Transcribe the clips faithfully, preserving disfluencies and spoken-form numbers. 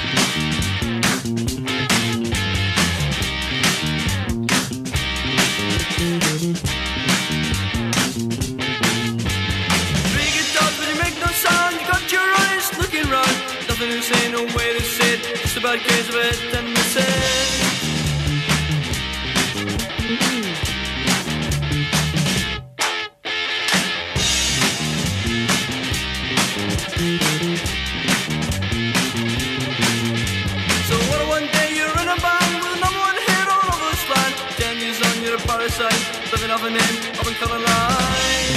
Ain't no way to say it, just about case of it and miss it. So what one day you're in a band with number one hit all over this land. Ten years on you're a parasite, living off an end of a colour line.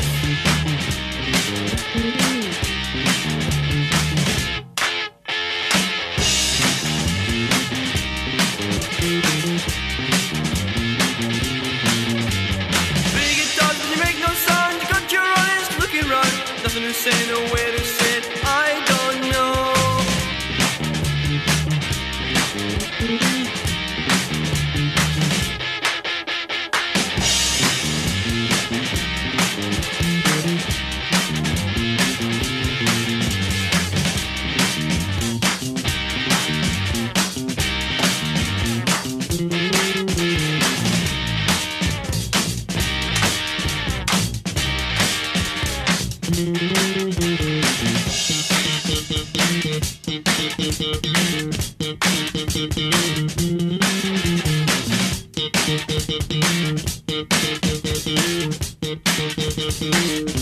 Nothing to say, no way to say it, I don't know. Thank you.